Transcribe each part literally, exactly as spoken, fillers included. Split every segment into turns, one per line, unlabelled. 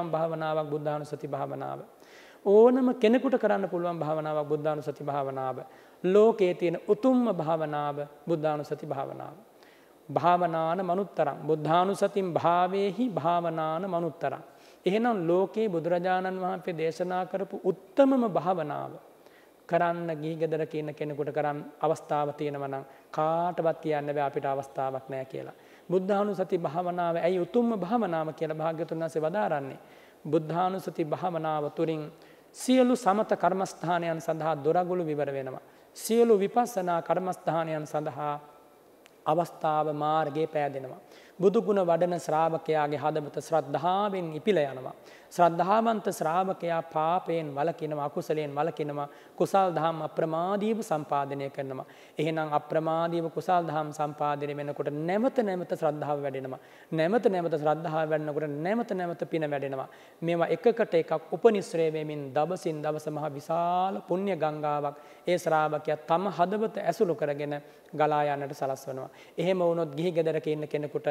පුළුවන් භාවනාවක් බුද්ධානුස්සති භාවනාව. ඕනම කෙනෙකුට කරන්න පුළුවන් භාවනාවක් බුද්ධානුස්සති භාවනාව. ලෝකයේ තියෙන උතුම්ම භාවනාව බුද්ධානුස්සති භාවනාව. භාවනාන මනුත්තරං බුද්ධානුසතින් භාවේහි භාවනාන මනුත්තරං. එහෙනම් ලෝකේ බුදුරජාණන් වහන්සේ දේශනා කරපු උත්තමම භාවනාව කරන්න ගිහි ගෙදරක ඉන්න කෙනෙකුට කරන්න අවස්ථාව තියෙනවා නම් කාටවත් කියන්න බෑ අපිට අවස්ථාවක් නැහැ කියලා. බුද්ධානුසති භාවනාව ඇයි උතුම්ම භාවනාව කියලා භාග්‍යවතුන් වහන්සේ වදාරන්නේ. බුද්ධානුසති භාවනාව තුළින් සියලු සමත කර්මස්ථානයන් සඳහා දොරගුළු විවර වෙනවා. සියලු විපස්සනා කර්මස්ථානයන් සඳහා අවස්ථාව මාර්ගයේ පෑදෙනවා. බුදුගුණ වඩන ශ්‍රාවකයාගේ හදවත ශ්‍රද්ධාවෙන් ඉපිලා යනවා. ශ්‍රද්ධාවන්ත ශ්‍රාවකයා පාපයෙන් වළකිනවා, අකුසලයෙන් වළකිනවා, කුසල් දහම් අප්‍රමාදීව සම්පාදනය කරනවා. එහෙනම් අප්‍රමාදීව කුසල් දහම් සම්පාදනය වෙනකොට නැවත නැවත ශ්‍රද්ධාව වැඩෙනවා. නැවත නැවත ශ්‍රද්ධාව වැඩෙනකොට නැවත නැවත පින වැඩෙනවා. මේවා එකකට එකක් උපනිශ්‍රේ වෙමින් දවසින් දවස මහ විශාල පුණ්‍ය ගංගාවක් ඒ ශ්‍රාවකයා තම හදවත ඇසුරු කරගෙන ගලා යන්නට සලස්වනවා. එහෙම වුණොත් ගිහි ගෙදරක ඉන්න කෙනෙකුට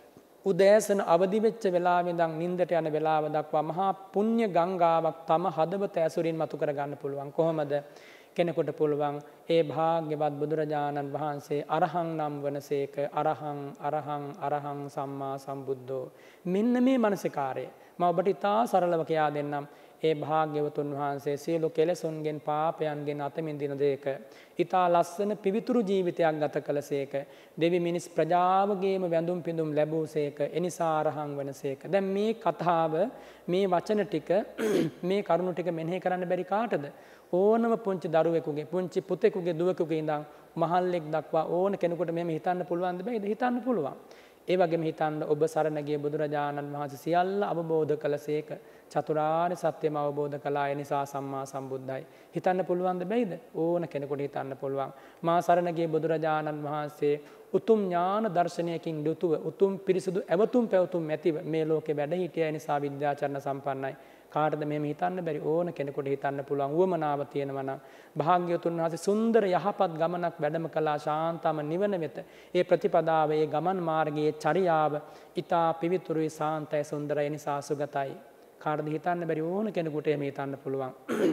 උදෑසන අවදි වෙච්ච වෙලාවෙ ඉඳන් නිින්දට යන වෙලාව දක්වා මහා පුණ්‍ය ගංගාවක් තම හදවත ඇසුරින් මතු කර ගන්න පුළුවන්. කොහොමද? කෙනෙකුට පුළුවන් ඒ භාග්‍යවත් බුදුරජාණන් වහන්සේ අරහං නම් වනසේක අරහං අරහං අරහං සම්මා සම්බුද්ධෝ. මෙන්න මේ මානසිකාරය මම ඔබට ඉතා සරලව කියා දෙන්නම්. ඒ භාග්‍යවතුන් වහන්සේ සියලු කෙලෙසුන්ගෙන් පාපයන්ගෙන් අත මිදින දෙයක ඊතා ලස්සන පිවිතුරු ජීවිතයක් ගත කළසේක දෙවි මිනිස් ප්‍රජාවගේම වැඳුම් පිඳුම් ලැබූසේක එනිසා අරහං වනසේක. දැන් මේ කතාව මේ වචන ටික මේ කරුණු ටික මෙනෙහි කරන්න බැරි කාටද? ඕනම පුංචි දරුවෙකුගේ පුංචි පුතෙකුගේ දුවෙකුගේ ඉඳන් මහල්ලෙක් දක්වා ඕන කෙනෙකුට මෙහෙම හිතන්න පුළුවන්ද බැයිද? හිතන්න පුළුවන්. ඒ වගේම හිතන්න ඔබ සරණ ගිය බුදුරජාණන් වහන්සේ සියල්ල අවබෝධ කළසේක චතුරාර්ය සත්‍යම අවබෝධ කළා. ඒ නිසා සම්මා සම්බුද්ධයි. හිතන්න පුළුවන්ද බැයිද? ඕන කෙනෙකුට හිතන්න පුළුවන්. මා සරණ ගිය බුදුරජාණන් වහන්සේ උතුම් ඥාන දර්ශනයකින් යුතුව උතුම් පිරිසුදු ඇවතුම් පැවතුම් ඇතිව මේ ලෝකේ වැඩ හිටිය නිසා විද්‍යාචරණ සම්පන්නයි. කාටද මෙහෙම හිතන්න බැරි? ඕන කෙනෙකුට හිතන්න පුළුවන්. උවමනාව තියෙනවා නම් භාග්‍යවතුන් වහන්සේ සුන්දර යහපත් ගමනක් වැඩම කළා ශාන්තම නිවන වෙත. ඒ ප්‍රතිපදාව, ඒ ගමන් මාර්ගයේ චර්යාව ඊතා පිවිතුරුයි, සාන්තයි, සුන්දරයි, නිසා සුගතයි. කාටද හිතන්න බැරි? ඕන කෙනෙකුට එහෙම හිතන්න පුළුවන්.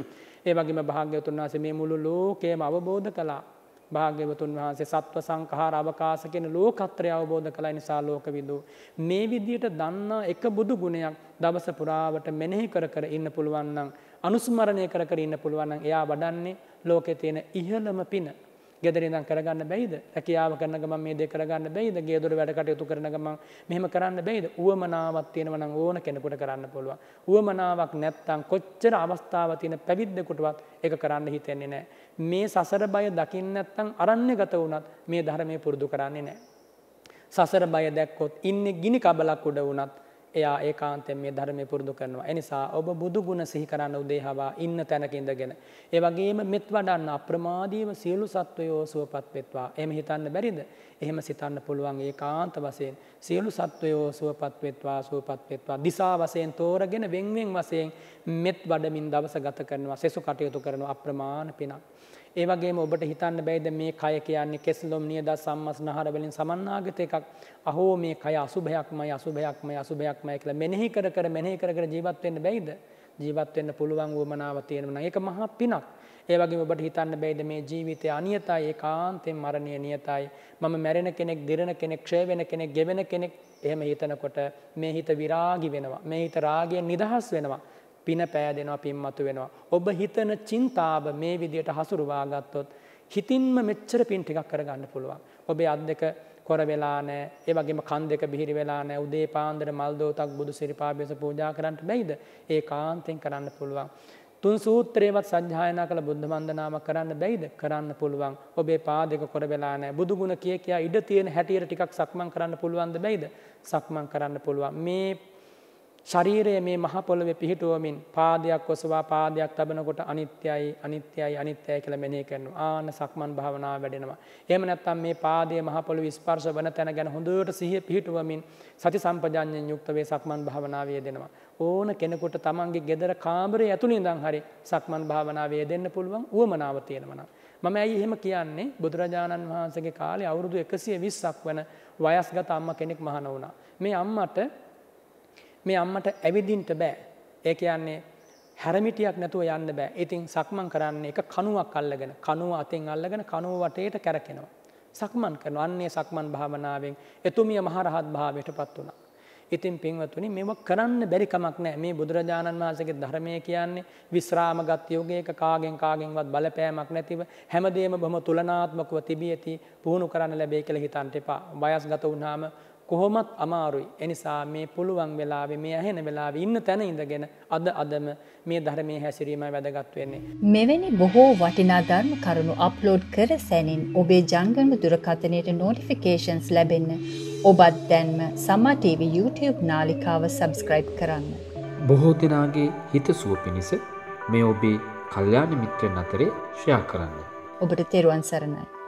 ඒ වගේම භාග්‍යවතුන් වහන්සේ මේ මුළු ලෝකයම අවබෝධ කළා. භාග්‍යවතුන් වහන්සේ සත්ව සංඛාර අවකාශ කියන ලෝකත්‍රය අවබෝධ කළා. නිසා ලෝකවිදු මේ විදියට දන්නා එක බුදු ගුණයක් දවස පුරාවට මෙනෙහි කර කර ඉන්න පුළුවන් නම්, අනුස්මරණය කර කර ඉන්න පුළුවන් නම් එයා වඩන්නේ ලෝකේ තියෙන ඉහළම පින. ගෙදර ඉඳන් කරගන්න බැයිද? රැකියාව කරන ගමන් මේ දේ කරගන්න බැයිද? ගේ දොර වැඩ කටයුතු කරන ගමන් මෙහෙම කරන්න බැයිද? උවමනාවක් තියෙනවා නම් ඕන කෙනෙකුට කරන්න පුළුවන්. උවමනාවක් නැත්තම් කොච්චර අවස්ථාවක් තියෙන පැවිද්දෙකුටවත් ඒක කරන්න හිතෙන්නේ නැහැ. මේ සසර බය දකින්න නැත්තම් අරණ්‍යගත වුණත් මේ ධර්මයේ පුරුදු කරන්නේ නැහැ. සසර බය දැක්කොත් ඉන්නේ ගිනි කබලක් උඩ වුණත් එයා ඒකාන්තයෙන් මේ ධර්මයේ පුරුදු කරනවා. ඒ නිසා ඔබ බුදු ගුණ සිහි කරන්න උදේහවා ඉන්න තැනක ඉඳගෙන ඒ වගේම මෙත් වඩන්න අප්‍රමාදීව සියලු සත්වයෝ සුවපත් වෙත්වා. එහෙම හිතන්න බැරිද? එහෙම සිතන්න පුළුවන්. ඒකාන්ත වශයෙන් සියලු සත්වයෝ සුවපත් වෙත්වා, සුවපත් වෙත්වා. දිසා වශයෙන් තෝරගෙන වෙන් වෙන් වශයෙන් මෙත් වඩමින් දවස ගත කරනවා, සෙසු කටයුතු කරනවා. අප්‍රමාණ පිනක්. ඒ වගේම ඔබට හිතන්න බැයිද මේ කය කියන්නේ කෙස්ලොම් නියද සම්මස්නහර වලින් සමන්නාගත එකක්. අහෝ මේ කය අසුභයක්මයි අසුභයක්මයි අසුභයක්මයි කියලා මෙනෙහි කර කර මෙනෙහි කර කර ජීවත් වෙන්න බැයිද? ජීවත් වෙන්න පුළුවන් වමනාව තියෙනවා නම් ඒක මහා පිනක්. ඒ වගේම ඔබට හිතන්න බැයිද මේ ජීවිතය අනියතයි, ඒකාන්තයෙන් මරණය නියතයි. මම මැරෙන කෙනෙක්, දිරෙන කෙනෙක්, ක්ෂය වෙන කෙනෙක්, ගෙවෙන කෙනෙක්. එහෙම හිතනකොට මේ හිත විරාගි වෙනවා. මේ හිත රාගයෙන් නිදහස් වෙනවා. පින පෑදෙනවා, පින් මතු වෙනවා. ඔබ හිතන චින්තාව මේ විදියට හසුරුවා ගත්තොත් හිතින්ම මෙච්චර පින් ටිකක් කරගන්න පුළුවන්. ඔබේ අත් දෙක කොර වෙලා නැහැ. ඒ වගේම කන් දෙක බිහිරි වෙලා නැහැ. උදේ පාන්දර මල් දෝතක් බුදු සිරිපාබේස පූජා කරන්න බැයිද? ඒකාන්තයෙන් කරන්න පුළුවන්. තුන් සූත්‍රේවත් සජ්ජායනා කළ බුද්ධ වන්දනාවක් කරන්න බැයිද? කරන්න පුළුවන්. ඔබේ පා දෙක කොර වෙලා නැහැ. බුදු ගුණ කිය කියා ඉඩ තියෙන හැටියට ටිකක් සක්මන් කරන්න පුළුවන්ද බැයිද? සක්මන් කරන්න පුළුවන්. මේ ශරීරයේ මේ මහ පොළවේ පිහිටුවමින් පාදයක් ඔසවා පාදයක් තබනකොට අනිත්‍යයි අනිත්‍යයි අනිත්‍යයි කියලා මෙනෙහි කරනවා. ආන සක්මන් භාවනාව වැඩෙනවා. එහෙම නැත්නම් මේ පාදයේ මහ පොළවේ ස්පර්ශ වන තැන ගැන හොඳට සිහිය පිහිටුවමින් සති සම්පජාඤ්ඤයෙන් යුක්ත වේ සක්මන් භාවනාවේ යෙදෙනවා. ඕන කෙනෙකුට තමන්ගේ ගෙදර කාමරයේ ඇතුළේ ඉඳන් හරි සක්මන් භාවනාවේ යෙදෙන්න පුළුවන් උවමනාව තියෙනවා නම්. මම ඇයි එහෙම කියන්නේ? බුදුරජාණන් වහන්සේගේ කාලේ අවුරුදු එකසිය විස්සක් වන වයස්ගත අම්මා කෙනෙක් මහාන වුණා. මේ අම්මට මේ අම්මට ඇවිදින්න බෑ. ඒ කියන්නේ හැරමිටියක් නැතුව යන්න බෑ. ඉතින් සක්මන් කරන්නේ එක කණුවක් අල්ලගෙන, කණුව අතෙන් අල්ලගෙන කණුව වටේට කැරකෙනවා. සක්මන් කරනවා. අන්නේ සක්මන් භාවනාවෙන් එතුමිය මහරහත් භාවයටපත් වුණා. ඉතින් පින්වතුනි මේව කරන්න බැරි කමක් නැහැ. මේ බුදුරජාණන් වහන්සේගේ ධර්මයේ කියන්නේ විස්රාමගත් යෝගයක කාගෙන් කාගෙන්වත් බලපෑමක් නැතිව හැමදේම බොහොම තුලනාත්මකව තිබියති පුහුණු කරන්න ලැබෙයි කියලා හිතන්න එපා. වයස්ගත වුණාම කොහොමත් අමාරුයි. ඒ නිසා මේ පුළුවන් වෙලාවේ මේ ඇහෙන වෙලාවේ ඉන්න තැන ඉඳගෙන අද අදම මේ ධර්මයේ හැසිරීමයි වැදගත් වෙන්නේ.
මෙවැනි බොහෝ වටිනා ධර්ම කරුණු අප්ලෝඩ් කර සැනින් ඔබේ ජංගම දුරකථනයට නොටිෆිකේෂන්ස් ලැබෙන්න ඔබත් දැන්ම සම්මා ටීවී YouTube නාලිකාව සබ්ස්ක්‍රයිබ් කරන්න.
බොහෝ දෙනාගේ හිතසුව පිණිස මේ ඔබේ කල්යාණ මිත්‍රයන් අතරේ ෂෙයා කරන්න.
ඔබට තෙරුවන් සරණයි.